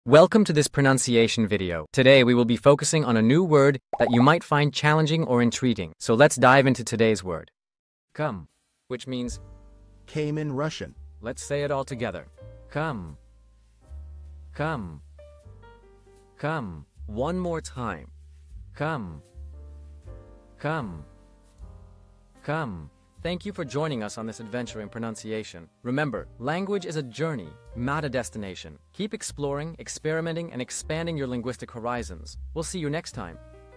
Welcome to this pronunciation video. Today we will be focusing on a new word that you might find challenging or intriguing. So let's dive into today's word. Come, which means Came in Russian. let's say it all together. Come. Come. Come. One more time. Come. Come. Come. Thank you for joining us on this adventure in pronunciation. Remember, language is a journey, not a destination. Keep exploring, experimenting, and expanding your linguistic horizons. We'll see you next time.